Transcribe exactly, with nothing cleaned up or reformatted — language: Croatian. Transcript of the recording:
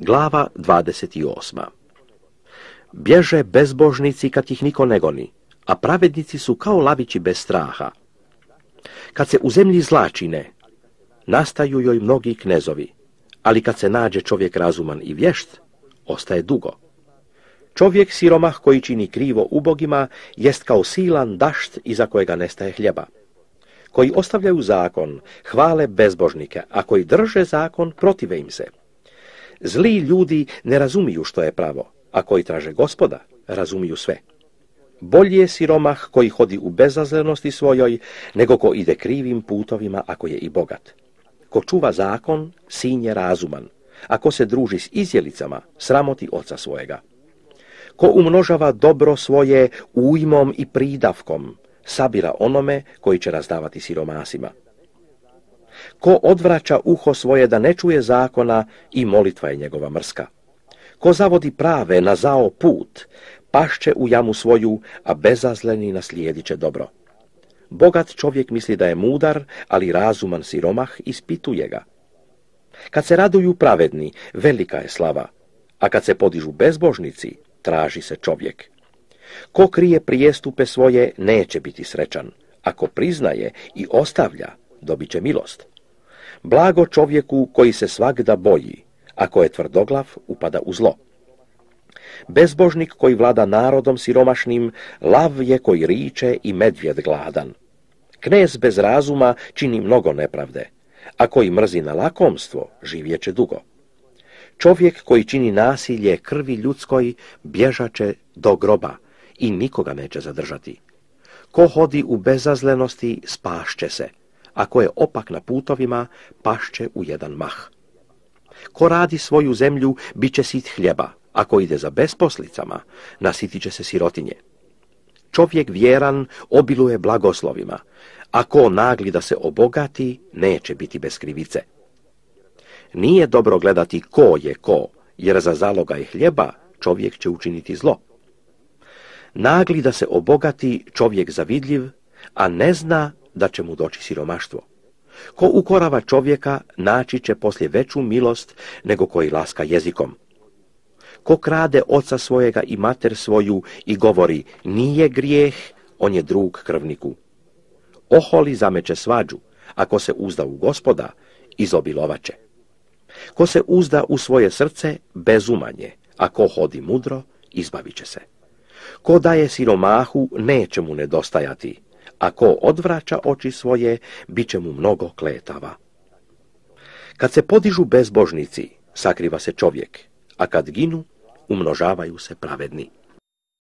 Glava dvadeset osma. Bježe bezbožnici kad ih niko ne goni, a pravednici su kao lavići bez straha. Kad se u zemlji zla čine, nastaju joj mnogi knezovi, ali kad se nađe čovjek razuman i vješt, ostaje dugo. Čovjek siromah koji čini krivo ubogima jest kao silan dašt iza kojega nestaje hljeba. Koji ostavljaju zakon, hvale bezbožnike, a koji drže zakon, protive im se. Zli ljudi ne razumiju što je pravo, a koji traže Gospoda, razumiju sve. Bolji je siromah koji hodi u bezazlenosti svojoj, nego ko ide krivim putovima, ako je i bogat. Ko čuva zakon, sin je razuman, a ko se druži s izjelicama, sramoti oca svojega. Ko umnožava dobro svoje ujmom i pridavkom, sabira onome koji će razdavati siromasima. Ko odvraća uho svoje da ne čuje zakona, i molitva je njegova mrska. Ko zavodi prave na zao put, pašće u jamu svoju, a bezazleni naslijedit će dobro. Bogat čovjek misli da je mudar, ali razuman siromah ispituje ga. Kad se raduju pravedni, velika je slava, a kad se podižu bezbožnici, traži se čovjek. Ko krije prijestupe svoje, neće biti srećan. Ako priznaje i ostavlja, dobit će milost. Blago čovjeku koji se svagda boji, ako je tvrdoglav, upada u zlo. Bezbožnik koji vlada narodom siromašnim, lav je koji riče i medvjed gladan. Knez bez razuma čini mnogo nepravde, a koji mrzi na lakomstvo, živjet će dugo. Čovjek koji čini nasilje krvi ljudskoj, bježaće do groba i nikoga neće zadržati. Ko hodi u bezazlenosti, spašće se, a ko je opak na putovima, pašće u jedan mah. Ko radi svoju zemlju, bit će sit hljeba, a ko ide za besposlicama, nasitit će se sirotinje. Čovjek vjeran obiluje blagoslovima, a ko nagli da se obogati, neće biti bez krivice. Nije dobro gledati ko je ko, jer za zalogaj hljeba čovjek će učiniti zlo. Nagli da se obogati čovjek zavidljiv, a ne zna da će mu doći siromaštvo. Ko ukorava čovjeka, naći će poslije veću milost nego koji laska jezikom. Ko krade oca svojega i mater svoju i govori nije grijeh, on je drug krvniku. Oholi zameće svađu, a ko se uzda u Gospoda, izobilovaće. Ko se uzda u svoje srce, bezumanje, a ko hodi mudro, izbavit će se. Ko daje siromahu, neće mu nedostajati, a ko odvraća oči svoje, bit će mu mnogo kletava. Kad se podižu bezbožnici, sakriva se čovjek, a kad ginu, umnožavaju se pravedni.